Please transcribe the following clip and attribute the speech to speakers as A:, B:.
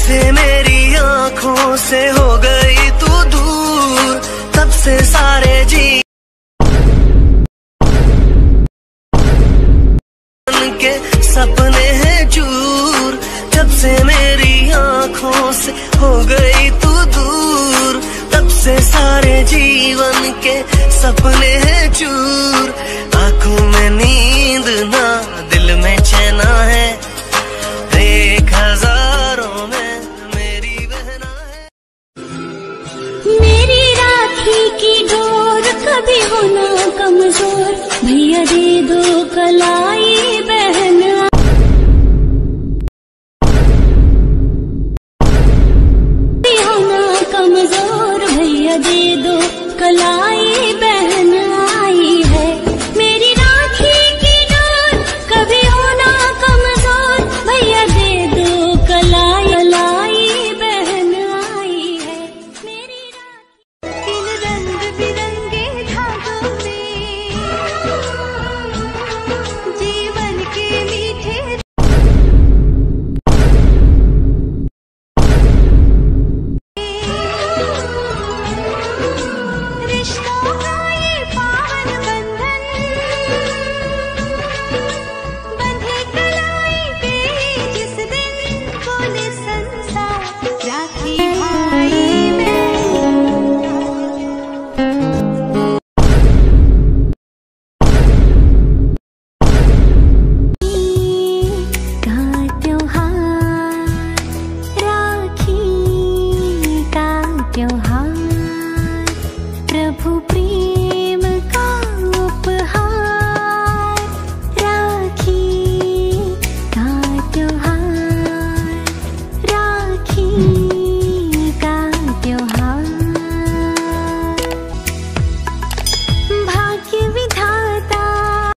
A: से मेरी आंखों से हो गई तू दूर, तब से सारे जीवन के सपने हैं चूर। जब से मेरी आंखों से हो गई तू दूर, तब से सारे जीवन के सपने हैं चूर। आंखों में नींद ना, दिल में चैना है, एक हजारों में मेरी बहना है।
B: मेरी राखी की डोर कभी होना कमजोर, भैया दे दो कलाई